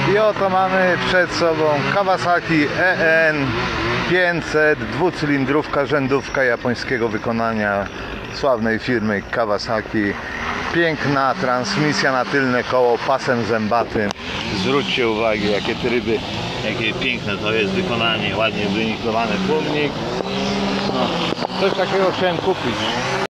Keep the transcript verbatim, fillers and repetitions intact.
I oto mamy przed sobą Kawasaki E N pięćset, dwucylindrówka, rzędówka japońskiego wykonania sławnej firmy Kawasaki. Piękna transmisja na tylne koło, pasem zębatym. Zwróćcie uwagę, jakie tryby, jakie piękne to jest wykonanie, ładnie wyniklowany tłumnik. No, coś takiego chciałem kupić.